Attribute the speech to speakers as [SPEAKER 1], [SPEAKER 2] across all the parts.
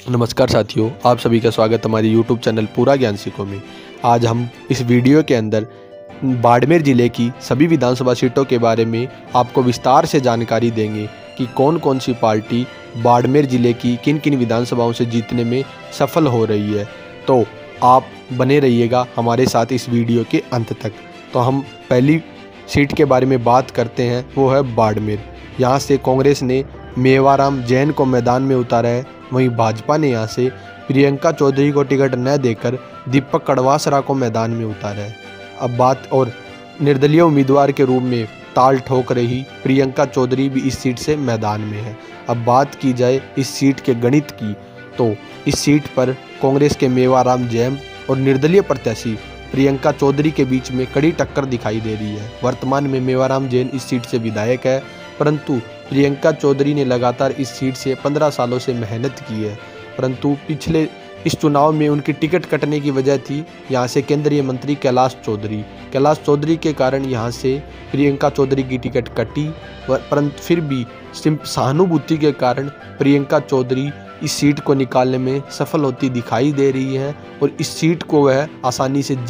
[SPEAKER 1] नमस्कार साथियों, आप सभी का स्वागत हमारे यूट्यूब चैनल पूरा ज्ञान सीखो में। आज हम इस वीडियो के अंदर बाड़मेर ज़िले की सभी विधानसभा सीटों के बारे में आपको विस्तार से जानकारी देंगे कि कौन कौन सी पार्टी बाड़मेर ज़िले की किन किन विधानसभाओं से जीतने में सफल हो रही है। तो आप बने रहिएगा हमारे साथ इस वीडियो के अंत तक। तो हम पहली सीट के बारे में बात करते हैं, वो है बाड़मेर। यहाँ से कांग्रेस ने मेवाराम जैन को मैदान में उतारा है। वहीं भाजपा ने यहाँ से प्रियंका चौधरी को टिकट न देकर दीपक कड़वासरा को मैदान में उतारा है। अब बात और निर्दलीय उम्मीदवार के रूप में ताल ठोक रही प्रियंका चौधरी भी इस सीट से मैदान में है। अब बात की जाए इस सीट के गणित की, तो इस सीट पर कांग्रेस के मेवाराम जैन और निर्दलीय प्रत्याशी प्रियंका चौधरी के बीच में कड़ी टक्कर दिखाई दे रही है। वर्तमान में मेवाराम जैन इस सीट से विधायक है, परंतु प्रियंका चौधरी ने लगातार इस सीट से 15 सालों से मेहनत की है। परंतु पिछले इस चुनाव में उनकी टिकट कटने की वजह थी यहाँ से केंद्रीय मंत्री कैलाश चौधरी के कारण यहाँ से प्रियंका चौधरी की टिकट कटी। परंतु फिर भी सहानुभूति के कारण प्रियंका चौधरी इस सीट को निकालने में सफल होती दिखाई दे रही है और इस सीट को वह आसानी से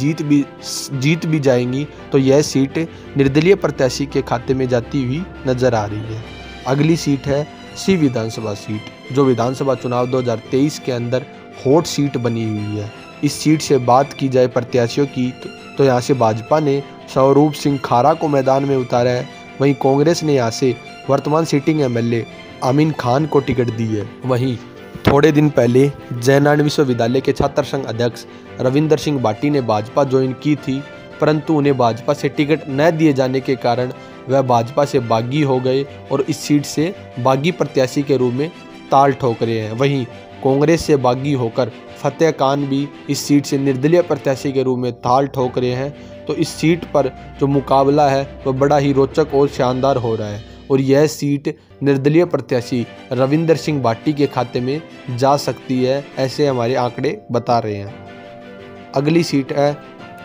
[SPEAKER 1] जीत भी जाएंगी। तो यह सीट निर्दलीय प्रत्याशी के खाते में जाती हुई नजर आ रही है। अगली सीट है सी विधानसभा सीट, जो विधानसभा चुनाव 2023 के अंदर हॉट सीट बनी हुई है। इस सीट से बात की जाए प्रत्याशियों की, तो यहाँ से भाजपा ने स्वरूप सिंह खारा को मैदान में उतारा है। वहीं कांग्रेस ने यहाँ से वर्तमान सिटिंग एमएलए आमीन खान को टिकट दी है। वहीं थोड़े दिन पहले जयनारायण विश्वविद्यालय के छात्र संघ अध्यक्ष रविंदर सिंह भाटी ने भाजपा ज्वाइन की थी, परंतु उन्हें भाजपा से टिकट न दिए जाने के कारण वह भाजपा से बागी हो गए और इस सीट से बागी प्रत्याशी के रूप में ताल ठोक रहे हैं। वहीं कांग्रेस से बागी होकर फतेह खान भी इस सीट से निर्दलीय प्रत्याशी के रूप में ताल ठोक रहे हैं। तो इस सीट पर जो मुकाबला है वह बड़ा ही रोचक और शानदार हो रहा है और यह सीट निर्दलीय प्रत्याशी रविंदर सिंह भाटी के खाते में जा सकती है, ऐसे हमारे आंकड़े बता रहे हैं। अगली सीट है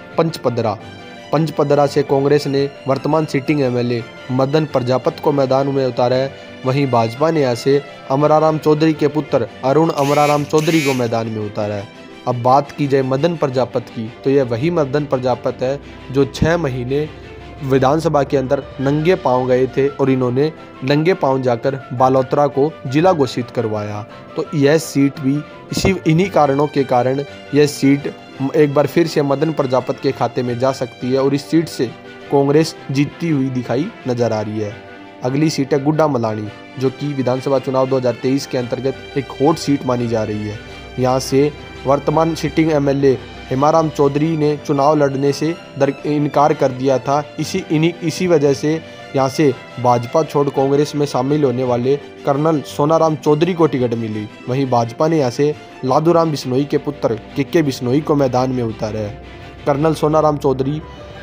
[SPEAKER 1] पंचपदरा से कांग्रेस ने वर्तमान सिटिंग एमएलए मदन प्रजापत को मैदान में उतारा है। वहीं भाजपा ने यहाँ से अमराराम चौधरी के पुत्र अरुण अमराराम चौधरी को मैदान में उतारा है। अब बात की जाए मदन प्रजापत की, तो यह वही मदन प्रजापत है जो 6 महीने विधानसभा के अंदर नंगे पांव गए थे और इन्होंने नंगे पांव जाकर बालोतरा को जिला घोषित करवाया। तो यह सीट भी इन्हीं कारणों के कारण यह सीट एक बार फिर से मदन प्रजापत के खाते में जा सकती है और इस सीट से कांग्रेस जीतती हुई दिखाई नजर आ रही है। अगली सीट है गुड्डा मलानी, जो कि विधानसभा चुनाव 2023 के अंतर्गत एक हॉट सीट मानी जा रही है। यहाँ से वर्तमान सिटिंग एमएलए हेमाराम चौधरी ने चुनाव लड़ने से इनकार कर दिया था। इसी वजह से यहाँ से भाजपा छोड़ कांग्रेस में शामिल होने वाले कर्नल सोनाराम चौधरी को टिकट मिली। वहीं भाजपा ने यहाँ से लादूराम बिश्नोई के पुत्र के बिश्नोई को मैदान में उतारा है। कर्नल सोनाराम चौधरी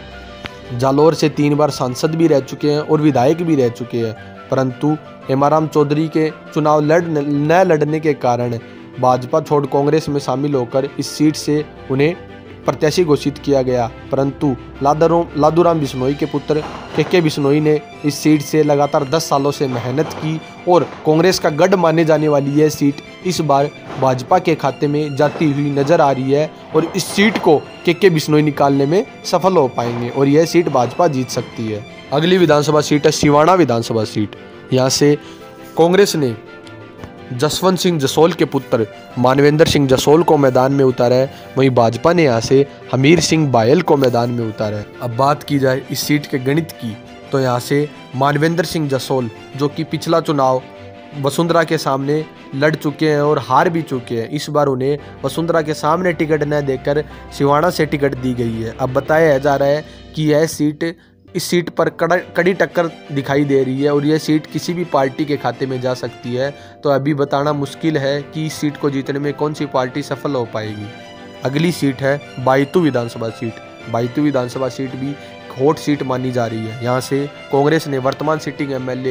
[SPEAKER 1] जालौर से 3 बार सांसद भी रह चुके हैं और विधायक भी रह चुके हैं, परंतु हेमाराम चौधरी के चुनाव न लड़ने के कारण भाजपा छोड़ कांग्रेस में शामिल होकर इस सीट से उन्हें प्रत्याशी घोषित किया गया। परंतु लादूराम बिश्नोई के पुत्र के बिश्नोई ने इस सीट से लगातार 10 सालों से मेहनत की और कांग्रेस का गढ़ माने जाने वाली यह सीट इस बार भाजपा के खाते में जाती हुई नजर आ रही है और इस सीट को के बिश्नोई निकालने में सफल हो पाएंगे और यह सीट भाजपा जीत सकती है। अगली विधानसभा सीट है सिवाना विधानसभा सीट। यहाँ से कांग्रेस ने जसवंत सिंह जसोल के पुत्र मानवेंद्र सिंह जसोल को मैदान में उतारा है। वहीं भाजपा ने यहाँ से हमीर सिंह बायल को मैदान में उतारा है। अब बात की जाए इस सीट के गणित की, तो यहाँ से मानवेंद्र सिंह जसोल, जो कि पिछला चुनाव वसुंधरा के सामने लड़ चुके हैं और हार भी चुके हैं, इस बार उन्हें वसुंधरा के सामने टिकट न देकर सिवाना से टिकट दी गई है। अब बताया जा रहा है कि इस सीट पर कड़ी टक्कर दिखाई दे रही है और यह सीट किसी भी पार्टी के खाते में जा सकती है। तो अभी बताना मुश्किल है कि इस सीट को जीतने में कौन सी पार्टी सफल हो पाएगी। अगली सीट है बायतू विधानसभा सीट। बायतू विधानसभा सीट भी हॉट सीट मानी जा रही है। यहाँ से कांग्रेस ने वर्तमान सिटिंग एमएलए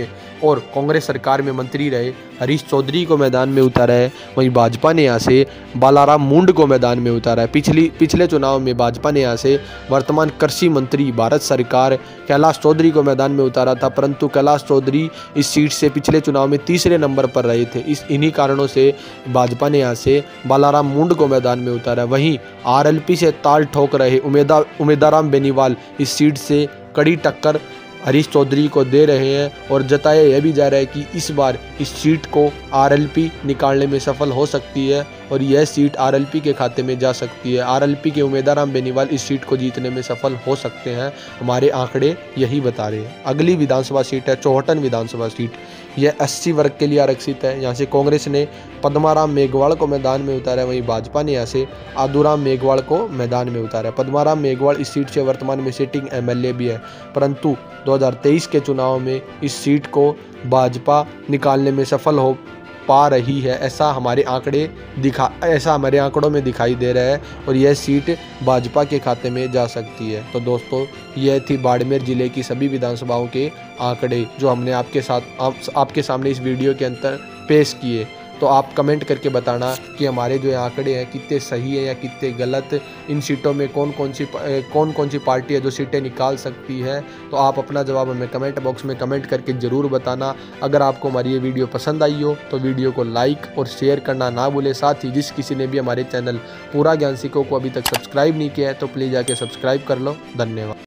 [SPEAKER 1] और कांग्रेस सरकार में मंत्री रहे हरीश चौधरी को मैदान में उतारा है, वहीं भाजपा ने यहाँ से बालाराम मुंड को मैदान में उतारा है। पिछले चुनाव में भाजपा ने यहाँ से वर्तमान कृषि मंत्री भारत सरकार कैलाश चौधरी को मैदान में उतारा था, परंतु कैलाश चौधरी इस सीट से पिछले चुनाव में तीसरे नंबर पर रहे थे। इन्हीं कारणों से भाजपा ने यहाँ से बालाराम मुंड को मैदान में उतारा। वहीं आरएलपी से ताल ठोक रहे उमेदाराम बेनीवाल इस सीट से कड़ी टक्कर हरीश चौधरी को दे रहे हैं और जताया यह भी जा रहा है कि इस बार इस सीट को आरएलपी निकालने में सफल हो सकती है और यह सीट आरएलपी के खाते में जा सकती है। आरएलपी के उमेदाराम बेनीवाल इस सीट को जीतने में सफल हो सकते हैं, हमारे आंकड़े यही बता रहे हैं। अगली विधानसभा सीट है चौहटन विधानसभा सीट। यह 80 वर्ग के लिए आरक्षित है। यहाँ से कांग्रेस ने पद्माराम मेघवाल को मैदान में उतारा है, वहीं भाजपा ने यहाँ से आदूराम मेघवाल को मैदान में उतारा है। पद्माराम मेघवाल इस सीट से वर्तमान में सिटिंग एमएलए भी है, परंतु 2023 के चुनाव में इस सीट को भाजपा निकालने में सफल हो पा रही है, ऐसा हमारे आंकड़ों में दिखाई दे रहा है और यह सीट भाजपा के खाते में जा सकती है। तो दोस्तों, यह थी बाड़मेर जिले की सभी विधानसभाओं के आंकड़े जो हमने आपके सामने इस वीडियो के अंदर पेश किए। तो आप कमेंट करके बताना कि हमारे जो आंकड़े हैं कितने सही है या कितने गलत, इन सीटों में कौन कौन सी पार्टी है जो सीटें निकाल सकती है। तो आप अपना जवाब हमें कमेंट बॉक्स में कमेंट करके ज़रूर बताना। अगर आपको हमारी ये वीडियो पसंद आई हो तो वीडियो को लाइक और शेयर करना ना भूलें। साथ ही जिस किसी ने भी हमारे चैनल पूरा ज्ञान सीखो को अभी तक सब्सक्राइब नहीं किया है तो प्लीज़ जाके सब्सक्राइब कर लो। धन्यवाद।